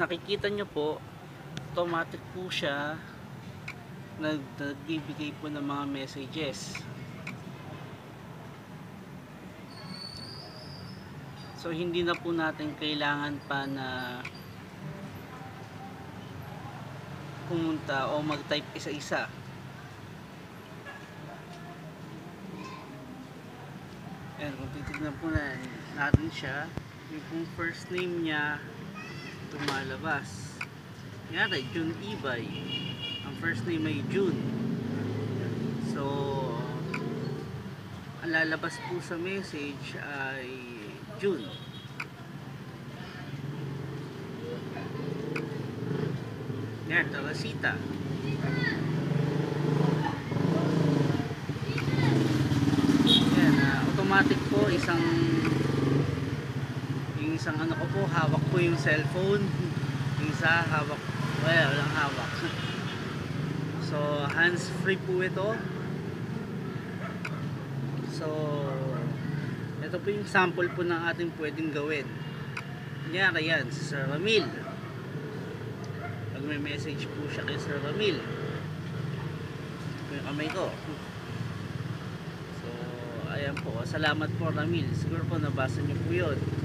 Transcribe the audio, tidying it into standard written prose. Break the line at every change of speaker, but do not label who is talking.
nakikita nyo po, automatic po siya nagbibigay po ng mga messages. So hindi na po natin kailangan pa na pumunta o mag-type isa-isa. Ayan, kung titignan po natin siya, yung first name niya lumalabas. Yari, June Ibay. Ang first name ay June. So ang lalabas po sa message ay June. Yan, Teresita. Yan, automatic po yung isang ano ko po, hawak po yung cellphone. Yung isa hawak, walang hawak. So hands free po ito. So ito po yung sample po ng ating pwedeng gawin. Kunyari yan, si Sir Ramil. Pag may message po siya kay Sir Ramil, ito yung kamay ko. So ayan po, salamat po Ramil. Siguro po nabasa niyo po yun.